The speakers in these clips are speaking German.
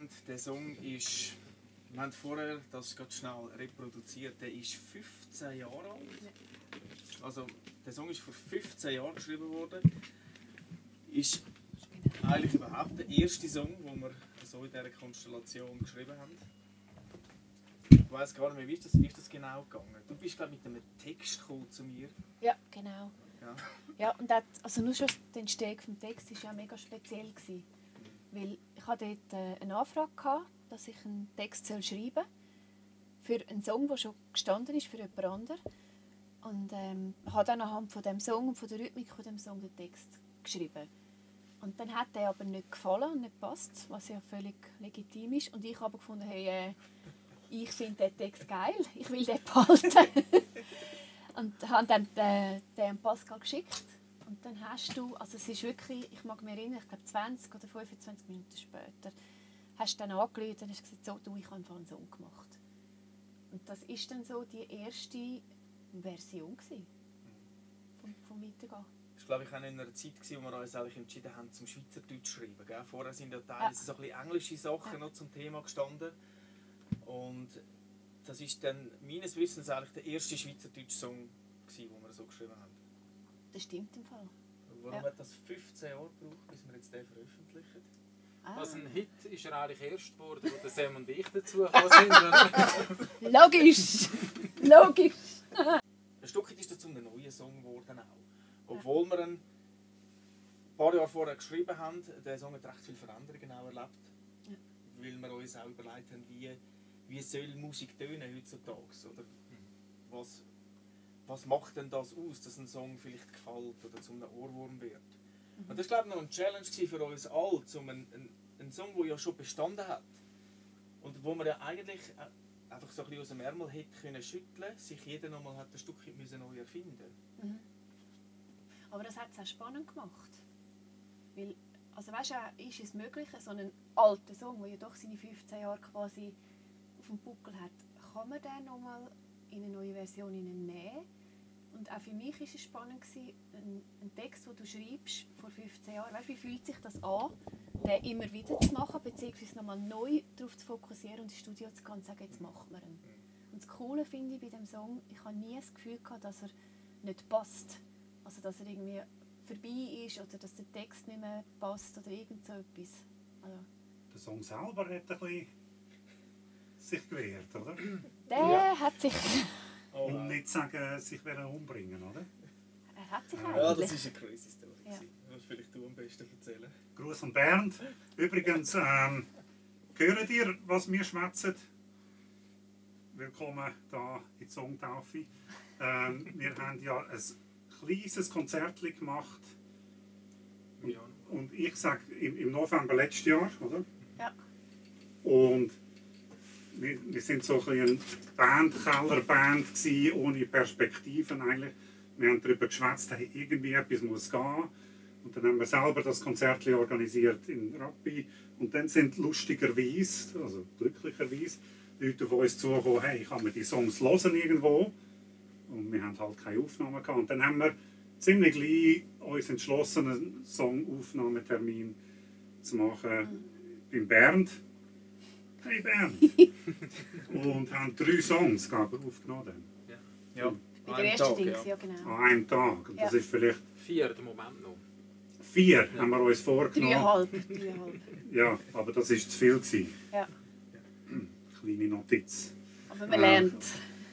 der Song ist, wir haben vorher das ganz schnell reproduziert, der ist 15 Jahre alt. Also der Song ist vor 15 Jahren geschrieben worden. Ist eigentlich überhaupt der erste Song, den wir so in dieser Konstellation geschrieben haben. Ich weiss gar nicht mehr, wie ist das genau gegangen? Du bist glaube ich mit einem Text gekommen zu mir. Ja, genau. Ja. Ja, und das, also nur schon die Entstehung des Textes war ja mega speziell. Weil ich hatte dort eine Anfrage gehabt, dass ich einen Text schreiben soll für einen Song, der schon gestanden ist für jemand anderen. Und habe dann anhand von dem Song und von der Rhythmik von dem Song den Text geschrieben. Und dann hat der aber nicht gefallen und nicht gepasst, was ja völlig legitim ist. Und ich habe gefunden, hey, ich finde den Text geil, ich will den behalten. Und habe dann den Pascal geschickt. Und dann hast du, also es ist wirklich, ich mag mich erinnern, ich glaube 20 oder 25 Minuten später, hast du dann angerufen und hast gesagt, so, du, ich habe einfach einen Song gemacht. Und das war dann so die erste Version vom Weitergehen. Das war, glaube ich, auch in einer Zeit, wo wir uns eigentlich entschieden haben, zum Schweizerdeutsch zu schreiben. Gell? Vorher sind ja teilweise so ein bisschen englische Sachen noch zum Thema gestanden. Und das ist dann meines Wissens eigentlich der erste schweizerdeutsche Song, den wir so geschrieben haben. Das stimmt im Fall. Warum hat das 15 Jahre gebraucht, bis wir jetzt den veröffentlichen? Also ein Hit ist er eigentlich erst geworden, wo der Sam und ich dazu gekommen sind. Logisch! Logisch! Ein Stück ist das zu einem neuen Song geworden auch. Obwohl wir ihn ein paar Jahre vorher geschrieben haben, der Song hat recht viele Veränderungen auch erlebt. Ja. Weil wir uns auch überlegt haben, wie soll Musik tönen heutzutage? Oder was macht denn das aus, dass ein Song vielleicht gefällt oder zu einem Ohrwurm wird? Und das war, glaube ich, noch eine Challenge für uns alle, um einen Song, der ja schon bestanden hat und wo man ja eigentlich einfach so ein bisschen aus dem Ärmel hätte können schütteln, sich jeder nochmal ein Stückchen neu erfinden. Aber das hat es auch spannend gemacht. Weil, also weißt du, ist es möglich, so einen alten Song, der ja doch seine 15 Jahre quasi auf dem Buckel hat, kann man den nochmal in eine neue Version nehmen? Und auch für mich war es spannend, einen Text, den du schreibst vor 15 Jahren, weißt, wie fühlt sich das an, den immer wieder zu machen, beziehungsweise nochmal neu darauf zu fokussieren und ins Studio zu gehen und zu sagen, jetzt machen wir ihn. Und das Coole finde ich bei dem Song, ich habe nie das Gefühl gehabt, dass er nicht passt. Also dass er irgendwie vorbei ist oder dass der Text nicht mehr passt oder irgend so etwas. Also. Der Song selber hat ein bisschen sich gewehrt, oder? Der hat sich... Und nicht sagen, sich umbringen, oder? Er hat sich eigentlich... Ja, das ist eine crazy Story. Ja. Das musst vielleicht du am besten erzählen. Gruß an Bernd. Übrigens, hören ihr, was wir schwätzen? Willkommen hier in die Songtaufe. Wir haben ja ein kleines Konzert gemacht. Und ich sage, im November letztes Jahr, oder? Ja. Und wir sind so ein Kellerband ohne Perspektiven eigentlich. Wir haben darüber geschwätzt, hey, irgendwie etwas muss gehen. Und dann haben wir selber das Konzert organisiert in Rappi. Und dann sind lustigerweise, also glücklicherweise, Leute auf uns zugekommen, hey, kann man die Songs hören irgendwo? Und wir haben halt keine Aufnahmen gehabt. Und dann haben wir ziemlich gleich uns entschlossen, einen Songaufnahmetermin zu machen in Bernd. Hey Bernd! Und haben 3 Songs aufgenommen. Ja. Bei der ersten Dings, ja genau. An einem Tag. Und das ist vielleicht 4 im Moment noch. 4 haben wir uns vorgenommen. 3,5. Ja, aber das war zu viel gewesen. Ja. Kleine Notiz. Aber man lernt.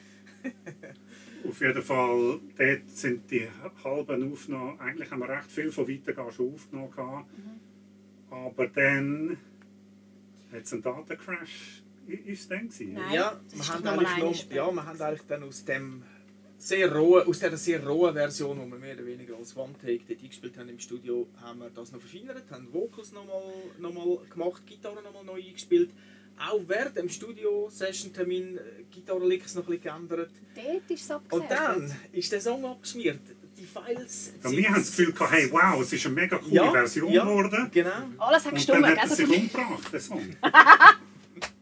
Auf jeden Fall, dort sind die halben Aufnahmen, eigentlich haben wir recht viel von Weitergehen schon aufgenommen. Aber dann hat es einen Datencrash. Ist es dann gewesen? Nein, ja, wir haben eigentlich dann aus dieser sehr rohen Version, die wir mehr oder weniger als One-Take dort eingespielt haben im Studio, haben wir das noch verfeinert, haben Vocals noch mal gemacht, Gitarre noch mal neu eingespielt. Auch während dem Studio-Session-Termin Gitarre-Licks noch ein bisschen geändert. Dort ist es abgesetzt. Und dann ist der Song abgeschmiert. Die Files... Ja, wir haben das Gefühl gehabt, hey, wow, es ist eine mega coole Version geworden. Genau. Alles hat gestimmt. Und dann hat er sich umgebracht, der Song.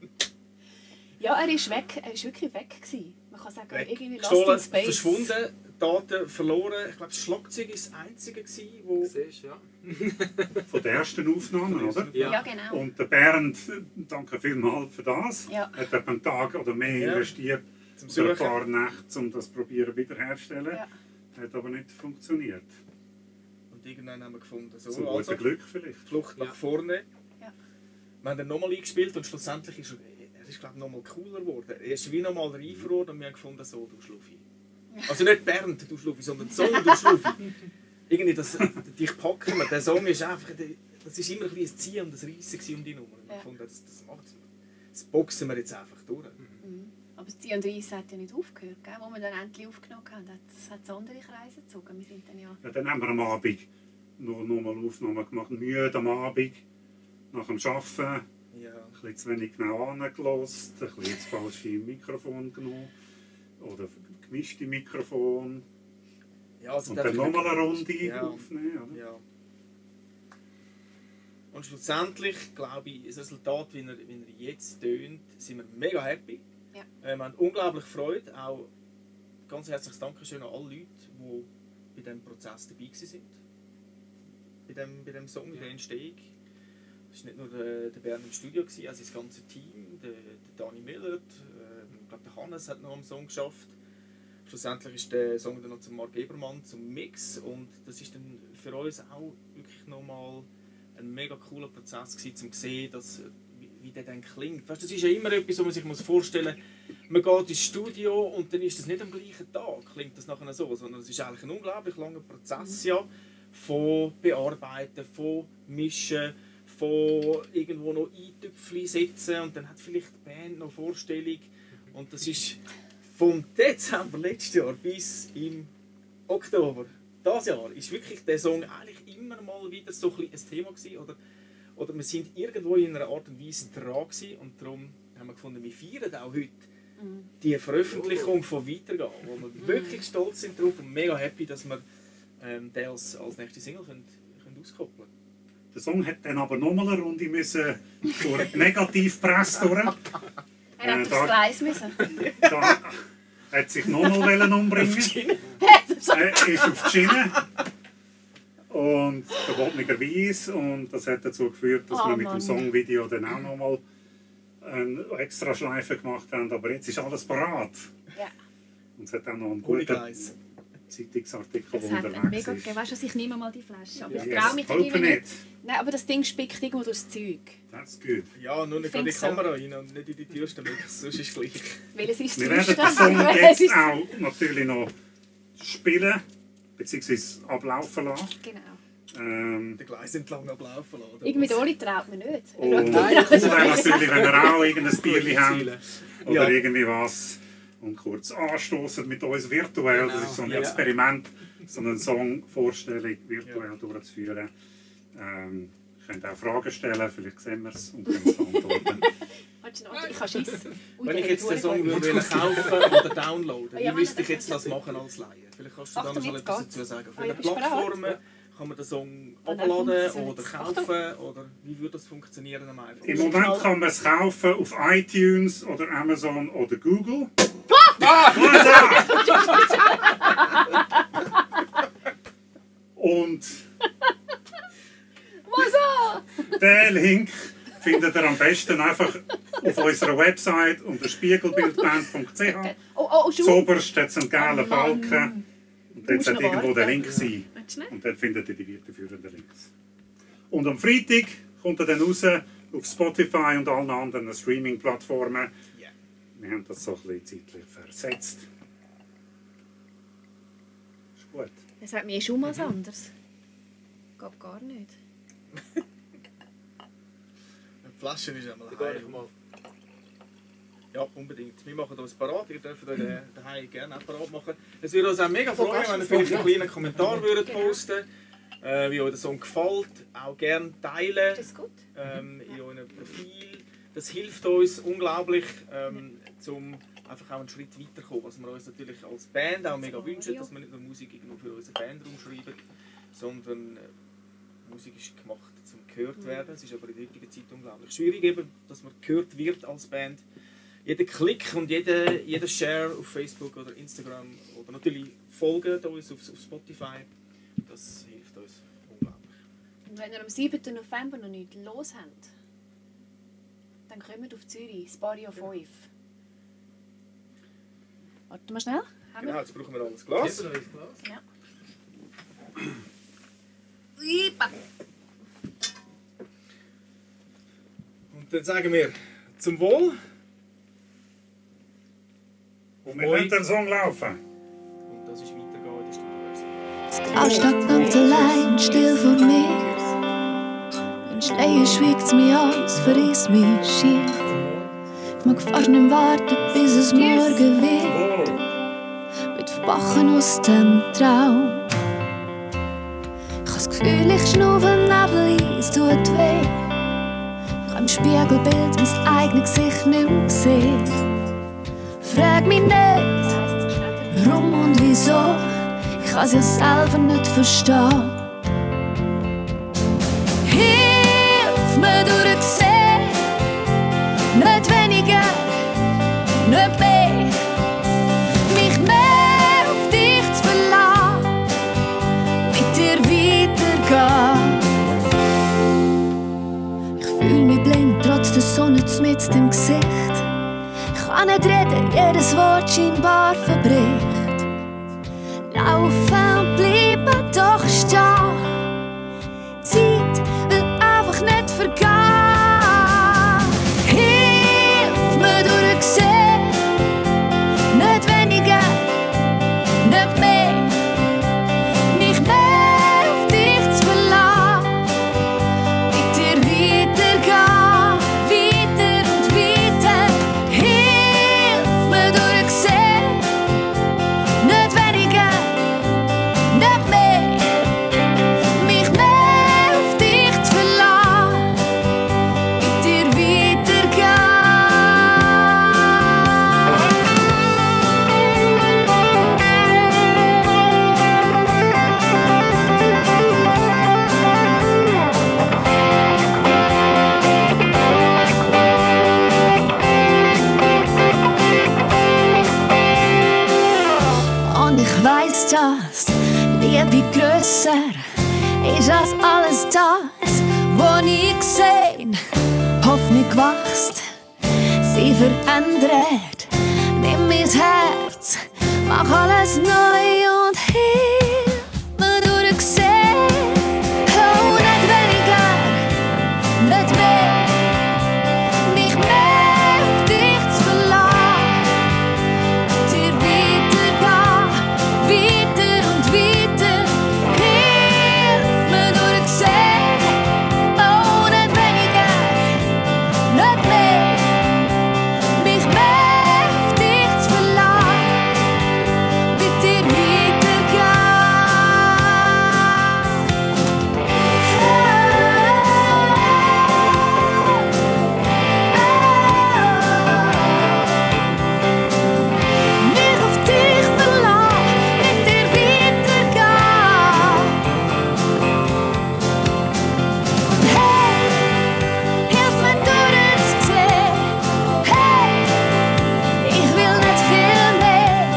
Ja, er ist weg. Er ist wirklich weg gewesen. Man kann sagen, Weg. irgendwie lost in space. Verschwunden. Daten verloren. Ich glaube, das Schlagzeug war das einzige, wo... Siehst du, ja. Von der ersten Aufnahme, oder? Ja, genau. Und der Bernd, danke vielmals für das, Ja. hat etwa einen Tag oder mehr investiert, Zum für ein Suchen. paar Nächte, um das probieren wiederherzustellen. Ja. Hat aber nicht funktioniert. Und irgendwann haben wir gefunden, so, Zum also, guten Glück vielleicht. Flucht nach Ja. vorne. Ja. Wir haben dann nochmal eingespielt und schlussendlich ist er ist, glaube ich, nochmal cooler geworden. Er ist wie nochmal reifer geworden und wir haben gefunden, so, du Schluffi. Also nicht Bernd, du Schluffi, sondern Song, du Schluffi. Irgendwie, dich packen wir. Der Song ist einfach, das ist immer ein bisschen ein Ziehen und ein Reissen um die Nummer. Und wir Ja. gefunden, das macht es. Das boxen wir jetzt einfach durch. Mhm. Aber das 33 hat ja nicht aufgehört. Gell? Als wir dann endlich aufgenommen haben, hat es andere Kreise gezogen. Wir sind dann ja... Ja, dann haben wir am Abend nochmal Aufnahmen gemacht, müde am Abend, nach dem Arbeiten. Ja. Ein bisschen zu wenig genau angelassen, ein bisschen das falsche Mikrofon genommen oder gemischte Mikrofon. Ja, also Und darf dann ich nochmal eine nicht- Runde Ja. aufnehmen. Oder? Ja. Und schlussendlich, glaube ich, das Resultat, wie er jetzt tönt, sind wir mega happy. Ja. Wir haben unglaublich Freude. Auch ganz herzliches Dankeschön an alle Leute, die bei diesem Prozess dabei waren. Bei dem Song, in der Entstehung. Es war nicht nur der Bernd im Studio, also das ganze Team, der Dani Millert, ich glaube der Hannes hat noch am Song geschafft. Schlussendlich ist der Song dann noch zum Marc Ebermann, zum Mix, und das ist dann für uns auch wirklich nochmal ein mega cooler Prozess gewesen, um zu sehen, dass, wie der dann klingt. Weißt, das ist ja immer etwas, wo man sich vorstellen muss, man geht ins Studio und dann ist das nicht am gleichen Tag, klingt das nachher so, sondern es ist eigentlich ein unglaublich langer Prozess ja, von Bearbeiten, von Mischen, von irgendwo noch Eintöpfchen setzen, und dann hat vielleicht die Band noch Vorstellung, und das ist vom Dezember letztes Jahr bis im Oktober dieses Jahr ist wirklich der Song eigentlich immer mal wieder so ein Thema gewesen, oder wir sind irgendwo in einer Art und Weise dran gewesen, und darum haben wir gefunden, wir feiern auch heute die Veröffentlichung von Weitergehen, wo wir wirklich stolz sind drauf und mega happy, dass wir den als nächste Single können auskoppeln. Der Song hat dann aber nochmal eine Runde müssen durch die Negativpresse durch. Er hat da- aufs Gleis müssen. Da hat sich nochmal umbringen. Er ist auf die Schiene. Und verbotenerweise. Und das hat dazu geführt, dass Oh, wir mit Mann. dem Songvideo dann auch nochmal eine extra Schleife gemacht haben. Aber jetzt ist alles parat. Ja. Und es hat auch noch einen Ohne guten Gleis. Zeitungsartikel, Es der hat einen unterwegs mega ist. gegeben. Weißt du, ich nehme mal die Flasche. Aber Ja. ich Yes, traue mich open irgendwie nicht. it. Nein, aber das Ding spickt irgendwo durchs Zeug. That's good. Ja, nur nicht Ich gerade in die finde so. Kamera rein und nicht in die Türste Mix, sonst ist es gleich. Welches ist Wir das werden den Erste? Song Welches jetzt ist- auch natürlich noch spielen, beziehungsweise ablaufen lassen. Genau. Den Gleis entlang ablaufen lassen. Irgendwie ohne traut man nicht. Und dann natürlich, wenn ihr auch irgendein Bierchen habt oder Ja. irgendwie was und kurz anstoßen mit uns virtuell, das ist so ein Genau. Experiment, so eine Songvorstellung virtuell durchzuführen. Könnt auch Fragen stellen, vielleicht sehen wir es und können es antworten. Ich kann schiessen. Ui, Wenn ich der jetzt hat den Song Huren würde kaufen oder downloaden, Ja, wie müsste ich Mann, jetzt das machen als Laie? Vielleicht kannst du da Achtung, noch mal jetzt etwas geht's. dazu sagen. Auf Ah, ja, welchen bist du bereit? Plattformen kann man den Song dann abladen funktioniert oder es. kaufen? Oder wie würde das funktionieren am einfachsten? Im Moment kann man es kaufen auf iTunes oder Amazon oder Google. Und den Link findet ihr am besten einfach auf unserer Website unter spiegelbildband.ch. Oh, schon. Zoberst hat es einen gelben Oh Mann. Balken und dort musst sollte noch irgendwo der warten. Link sein. Warte schnell. Und dort findet ihr die weiterführenden Links. Und am Freitag kommt er dann raus auf Spotify und allen anderen Streaming-Plattformen. Ja. Wir haben das so ein bisschen zeitlich versetzt. Ist gut. Das hat mir schon mal anders. Geht gar nicht. Die Flasche ist einmal Da gehe ich heim. mal. Ja, unbedingt. Wir machen uns parat. Ihr dürft euch daheim gerne auch parat machen. Es würde uns auch mega freuen, wenn ihr vielleicht einen kleinen Kommentar würdet posten, wie euch der Song gefällt. Auch gerne teilen Ist das gut? in eurem Profil. Das hilft uns unglaublich, um einfach auch einen Schritt weiterzukommen. Was wir uns natürlich als Band auch mega wünschen, dass wir nicht nur Musik irgendwo für unsere Band rumschreiben, sondern Musik ist gemacht, um gehört zu werden. Es ist aber in der heutigen Zeit unglaublich schwierig, eben, dass man gehört wird als Band. jeder Klick und jeder Share auf Facebook oder Instagram oder natürlich folgen uns auf Spotify, das hilft uns unglaublich. Und wenn ihr am 7. November noch nichts los habt, dann kommt auf Zürich, das Barrio 5. Warte mal schnell. Haben Genau, jetzt brauchen wir alles Glas. Geben wir uns Glas. Ja. Ipa. Und dann sagen wir zum Wohl. Und wir lassen den Song laufen. Und das ist weitergehen in der Stadtbörse. Alles steht ganz allein und still vor mir. Wenn Schneien schweigt mich aus, verriss mich schier. Ich mag fast nicht warten, bis es morgen wird. Mit Verwachen aus dem Traum. Ich habe das Gefühl, ich schnaufe Nebel ein, es tut weh. Ich habe im Spiegelbild mein eigenes Gesicht nicht mehr gesehen. Frag mich nicht, warum und wieso. Ich kann es ja selber nicht verstehen. Hilf mir durchsehen, nicht weniger, nicht mehr. Mich mehr auf dich zu verlassen, mit dir weitergehen. Ich fühl mich blind, trotz der Sonne mitten im Gesicht. Ich kann nicht reden, jedes Wort scheinbar verbricht. Laufen und bleiben doch stehen. Zeit will einfach nicht vergehen. Hilf mir durchsehen, nicht weniger, nicht mehr. Mich mehr auf dich zu verlassen, mit dir weitergehen, weiter und weiter. Hilf mir durchsehen, nicht weniger, nicht mehr. Mich mehr auf dich zu verlassen, mit dir weitergehen. Und ich weiss, dass Liebe grösser ist als alles das, was ich seh. Hoffnung wächst, sie verändert. Nimm mein Herz, mach alles neu und hilf mir durchsehen. Oh, nicht weniger, nicht mehr. Mich mehr auf dich zu verlassen, dir weitergehen, weiter und weiter. Hilf mir durchsehen, oh, nicht weniger, nicht mehr. Mich mehr auf dich zu verlassen, mit dir weitergehen. Mich auf dich verlassen, mit dir weitergehen. Hey, hilf mir durchzusehen. Hey, ich will nicht viel mehr.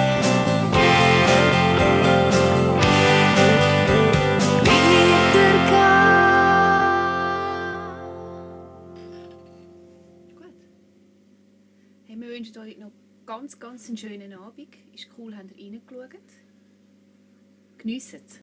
Weitergehen. Gut. Hey, wir wünschen euch noch ganz einen schönen Abend. Ist cool, habt ihr reingeschaut. Geniessen es.